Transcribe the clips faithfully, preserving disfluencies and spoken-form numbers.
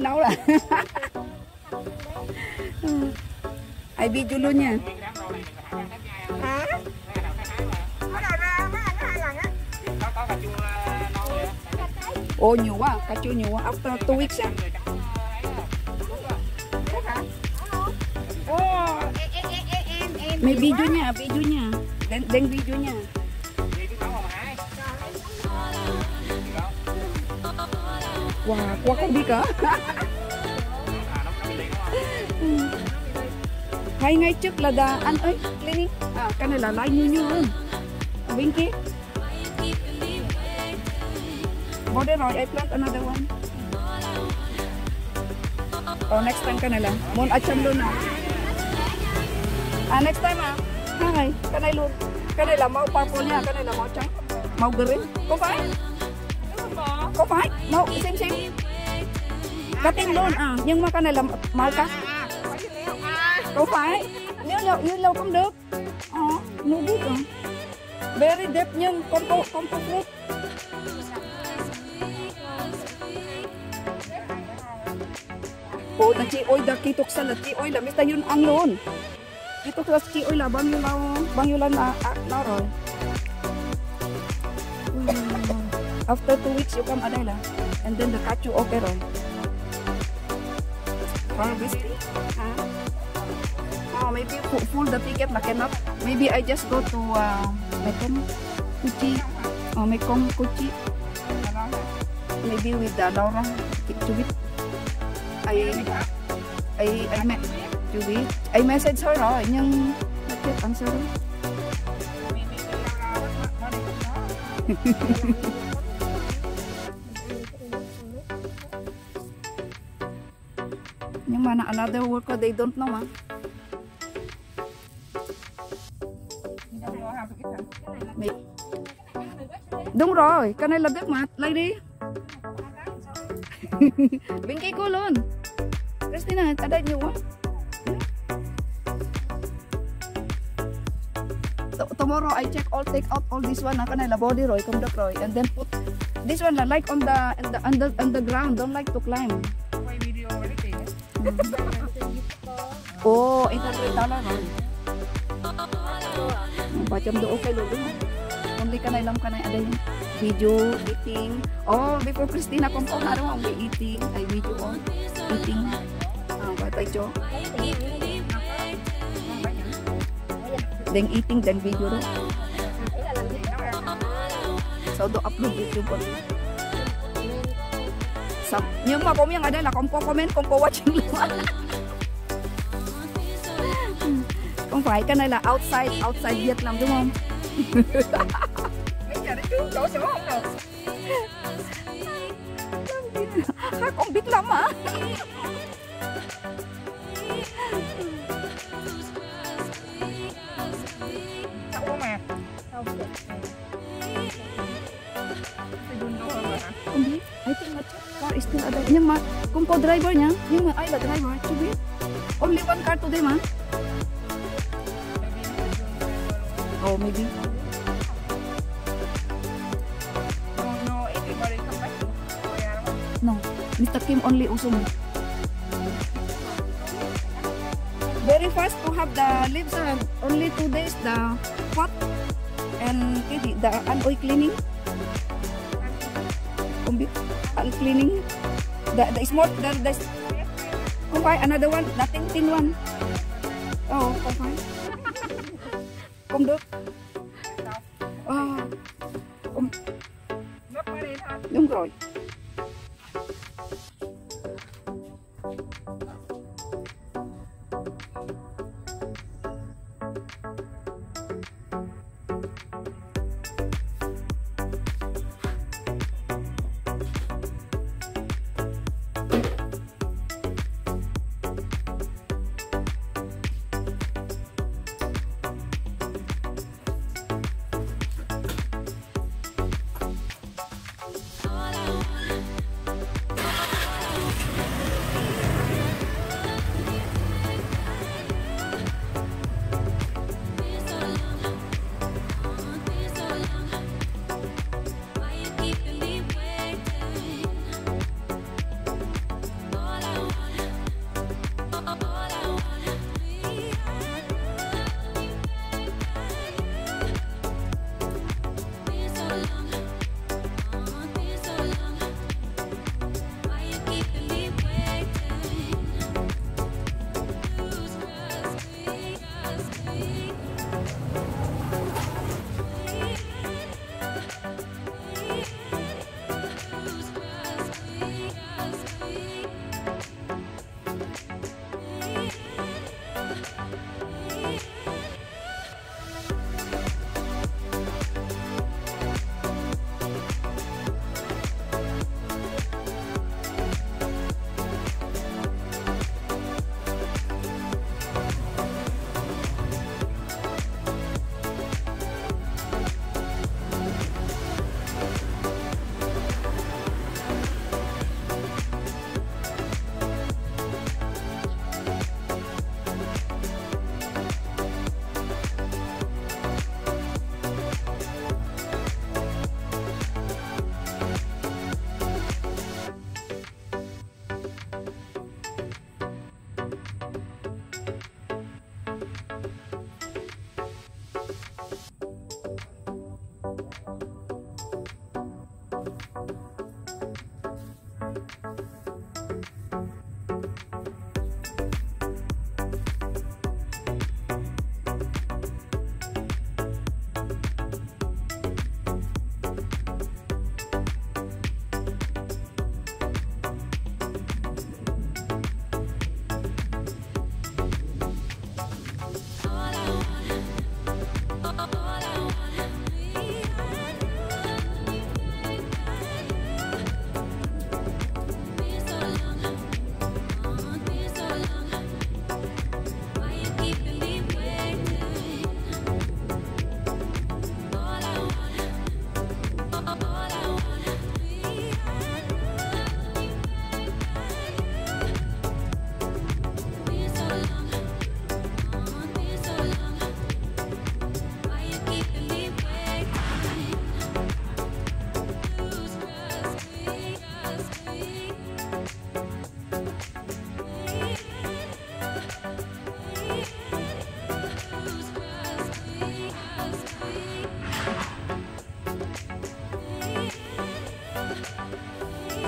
nấu là. Ai video luôn nha. Hả? Mới đầu ra mới ăn hai lần á. Ồ nhiều quá, cà chua nhiều quá. After two weeks á. May video nha, video nha. Đến đến video nha. Wow, quá không biết cả. Hay ngay trước là đã ăn ấy, cleaning. À, cái này là lại như như luôn. Ở bên kia. Bỏ đây rồi, I plant another one. Oh, next time cái này là muốn ở chân luôn nào. À, next time à? Hai, cái này luôn. Cái này là màu purple nha, cái này là màu trắng. Màu green, có phải? Có phải? Màu, xem xem. Cá tim luôn à, nhưng mà cái này là màu cá. Có phải? Nếu lâu, nếu lâu cũng được. Ờ, nó biết rồi. Very đẹp nhưng con cô, con cô fruit. Ồ, chị ơi, đã kỹ thuật sao là chị ơi là Mister Yun ăn luôn. Kỹ thuật là chị ơi là bao nhiêu lâu, bao nhiêu lần là à, đó rồi. After two weeks you come ở đây là. And then the cá chua ok rồi. Harvest. Oh, maybe full the ticket mà cannot. Maybe I just go to uh, Mekong Kuchi. Oh, Mekong Kuchi. Maybe with the Laura. To it. I I I met to it. I message her rồi nhưng chưa answer. Nhưng mà another worker they don't know mà. Đúng rồi, cái này là biết mà, lấy đi. Bên kia cô luôn. Christina, ở đây nhiều quá. Tomorrow I check all, take out all this one. Cái này là body rồi, không được rồi. And then put this one là like on the on the under underground, don't like to climb. Quay video với tiền. Ồ, eight hundred dollar rồi. ba trăm đô ok luôn đúng không? Only cái này làm cái này ở đây. Video, eating. Oh, before Christina không có đúng không? Bị eating, ay video on. Eating. À, và tay cho. Then eating, then video đó. Sau đó upload YouTube còn. Xong. Nhưng mà comment ở đây là không có comment, không có watching luôn. Không phải, cái này là outside, outside Việt Nam đúng không? Bây giờ nó chú chỗ sổ không được. Ha, con biết lắm hả? Đâu có mà. Không biết. Không biết. I think that car is still ở đây. Nhưng mà không có driver nhá. Nhưng mà ai là driver? Chưa biết. Only one car today mà. Oh, maybe. No, no, everybody come back. No, Mister Kim only Usum. Very fast to have the leaves. Uh, only two days the pot and cái the oil cleaning. Không biết. Oil cleaning. The the small the the. Không phải another one. The thin thin one. Oh, không phải. Không được. Oh. Không. Đúng rồi.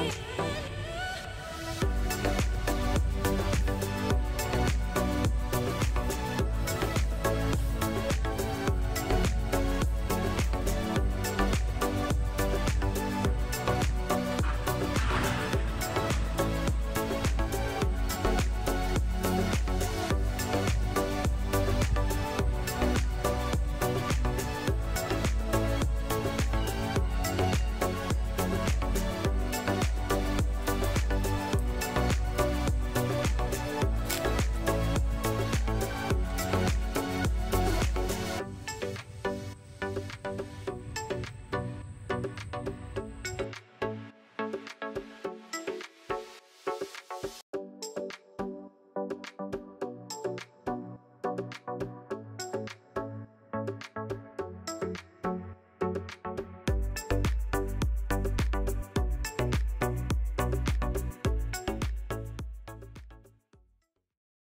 lang.